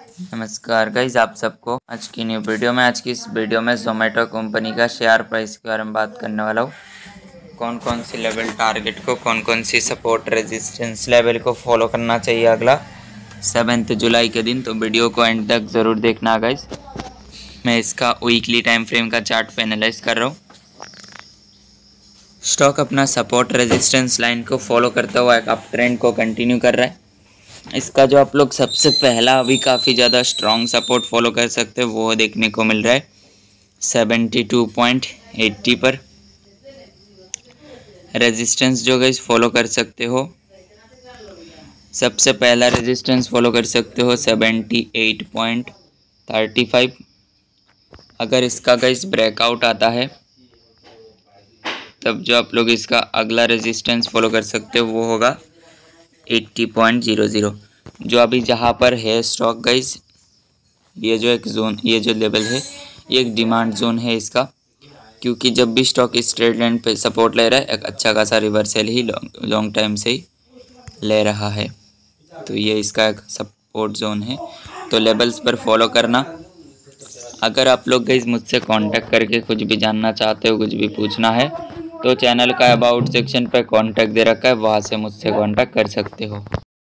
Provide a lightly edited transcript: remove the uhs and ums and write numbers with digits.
नमस्कार गाइज, आप सबको आज की न्यू वीडियो में आज की इस वीडियो में जोमेटो कंपनी का शेयर प्राइस के बारे में बात करने वाला हूँ। कौन कौन सी लेवल टारगेट को, कौन कौन सी सपोर्ट रेजिस्टेंस लेवल को फॉलो करना चाहिए अगला 7 जुलाई के दिन। तो वीडियो को एंड तक ज़रूर देखना गाइज। मैं इसका वीकली टाइम फ्रेम का चार्ट पे एनालाइज कर रहा हूँ। स्टॉक अपना सपोर्ट रेजिस्टेंस लाइन को फॉलो करता हुआ एक अप ट्रेंड को कंटिन्यू कर रहा है। इसका जो आप लोग सबसे पहला अभी काफ़ी ज़्यादा स्ट्रॉन्ग सपोर्ट फॉलो कर सकते हो वो देखने को मिल रहा है 72.80 पर। रेजिस्टेंस जो गाइस फॉलो कर सकते हो, सबसे पहला रेजिस्टेंस फॉलो कर सकते हो 78.35। अगर इसका गाइस ब्रेकआउट आता है तब जो आप लोग इसका अगला रेजिस्टेंस फॉलो कर सकते हो वो होगा 80.00। जो अभी जहाँ पर है स्टॉक गाइस, ये जो एक जोन, ये जो लेवल है ये एक डिमांड जोन है इसका, क्योंकि जब भी स्टॉक इस ट्रेड लाइन पे सपोर्ट ले रहा है एक अच्छा खासा रिवर्सल ही लॉन्ग टाइम से ही ले रहा है। तो ये इसका एक सपोर्ट जोन है, तो लेवल्स पर फॉलो करना। अगर आप लोग गाइस मुझसे कांटेक्ट करके कुछ भी जानना चाहते हो, कुछ भी पूछना है, तो चैनल का अबाउट सेक्शन पे कांटेक्ट दे रखा है, वहाँ से मुझसे कांटेक्ट कर सकते हो।